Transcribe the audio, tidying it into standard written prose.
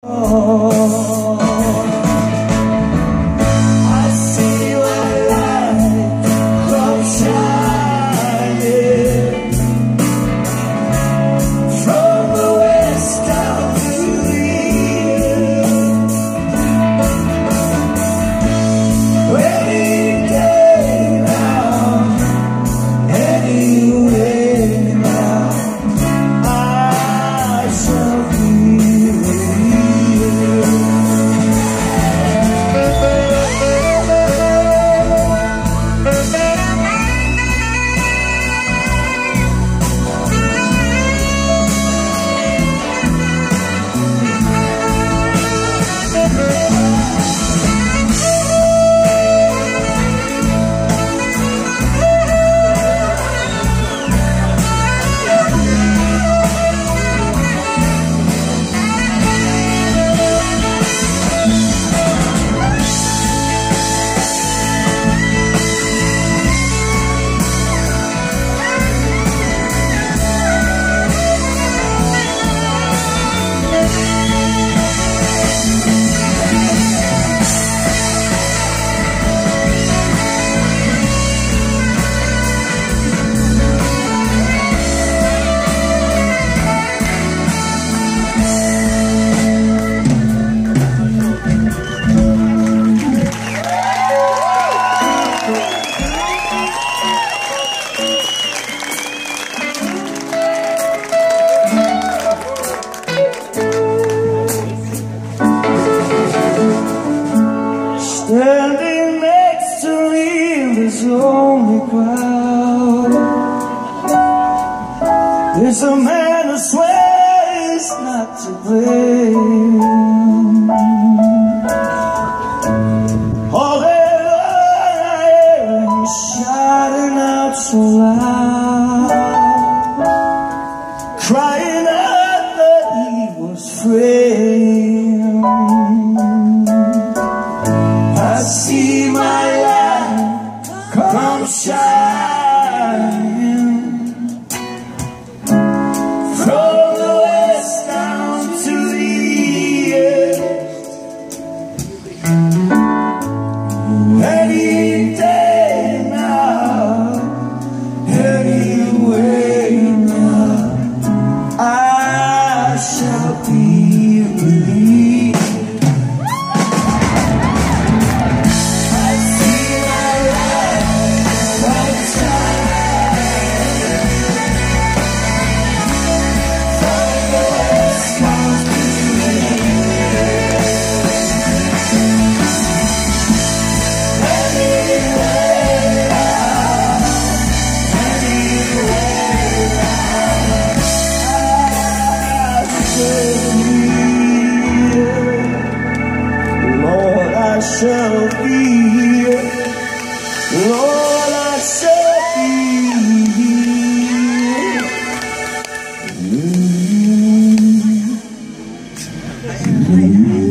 Standing next to me in this lonely crowd, there's a man who swears not to blame. All that I am is shouting out so loud, crying out that he was framed. I see my light come shining from the west down to the east. Any day now, anyway now, I shall be released. I shall be here, Lord, I shall be here.